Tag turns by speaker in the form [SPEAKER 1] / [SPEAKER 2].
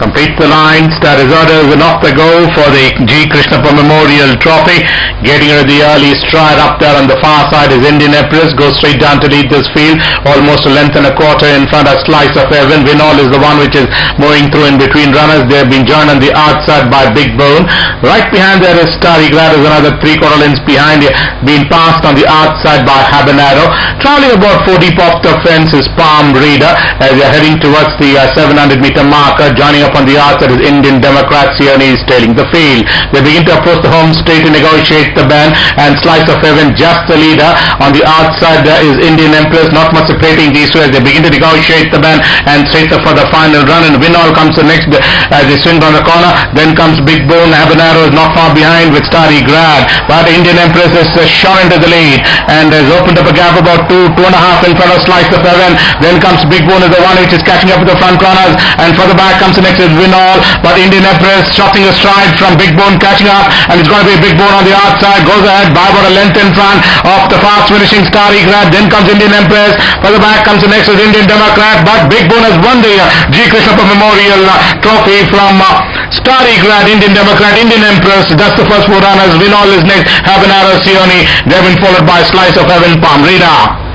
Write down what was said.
[SPEAKER 1] complete the lines. That is orders and off they go for the G. Krishnappa Memorial Trophy. Getting into the early stride up there on the far side is Indian Empress. Goes straight down to lead this field. Almost a length and a quarter in front of Slice of Heaven. Winall is the one which is moving through in between runners. They have been joined on the outside by Big Boon. Right behind there is Starry Glad, is another 3/4 lengths behind, being passed on the outside by Habanero. Traveling about 40 off the fence is Palm Reader as they are heading towards the 700-meter marker. Joining up on the outside is Indian Democrat. Sione is tailing the field. They begin to approach the home straight to negotiate the band, and Slice of Heaven just the leader. On the outside there is Indian Empress, not much separating these two as they begin to negotiate the band and straight up for the final run. And Winall comes the next as they swing on the corner. Then comes Big Boon. Habanero is not far behind with Starry Grad, but Indian Empress is shot into the lead and has opened up a gap about 2.5 in front of Slice of Heaven. Then comes Big Boon is the one which is catching up with the front runners, and further back comes the next is Winall, but Indian Empress shotting a stride from Big Boon, catching up, and it's going to be Big Boon on the outside, goes ahead by about a length in front of the fast finishing Starry Grad. Then comes Indian Empress, further back comes the next is Indian Democrat, but Big Boon has won the G. Krishnappa Memorial Trophy from Starry Grad, Indian Democrat, Indian Empress. That's the first four runners. Winall is next, Habanero, Sione. They've been followed by Slice of Heaven, Palm Reader.